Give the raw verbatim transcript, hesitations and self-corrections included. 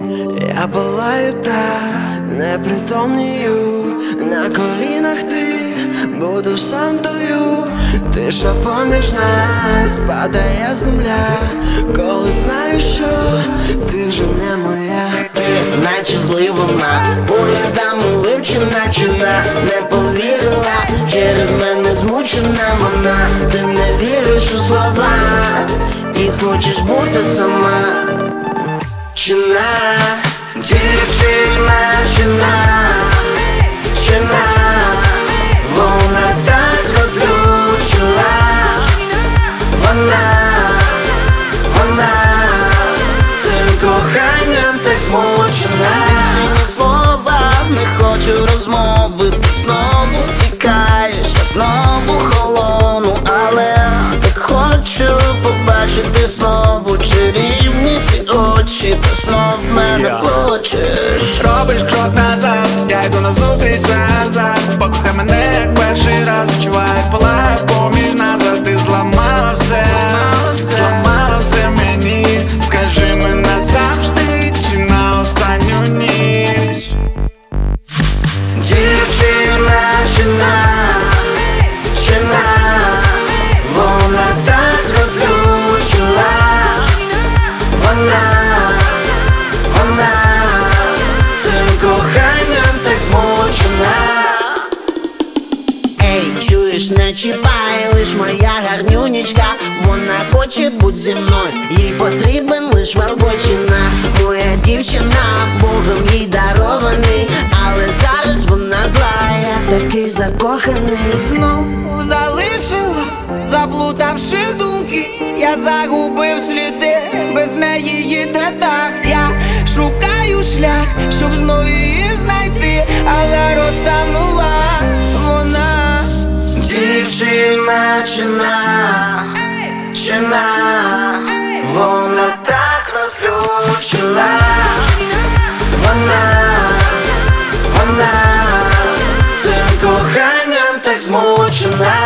Я палаю так, непритомнію, на колінах ти, буду сантою. Тиша поміж нас, падає земля, коли знаю, що ти вже не моя. Ти наче зливана, поглядами вивчена чина. Не повірила, через мене змучена вона. Ти не віриш у слова і хочеш бути сама. Чина, дівчина, чина, чина, вона так розлючила. Вона, вона цим коханням так змучена. Ні слова, не хочу розмови. Ти знову тікаєш, я знову холону. Але так хочу побачити знову чарівні ці очі. Ти знов мене хочеш. Робиш крок назад, я йду назустріч назад. Покохай мене як перший раз, відчуваю, палає поміж нас. А ти зламала все, зламала все мені. Скажи ми назавжди чи на останню ніч. Дівчина, чина, чина, вона так розлючила. Вона, вона цим коханням так змучена. Ей, чуєш, не чіпай, лиш моя гарнюнічка. Вона хоче бути зі мною, їй потрібен лиш велбочина. Моя дівчина, Богом їй дарований, але зараз вона зла, я такий закоханий. Знову залишила, заплутавши думки. Я загубив сліди, без неї їде так. Я шукаю шлях, щоб знову її знайти, але розтанула вона. Дівчина, чина, чина, вона так розлючила. Вона, вона цим коханням так змучена.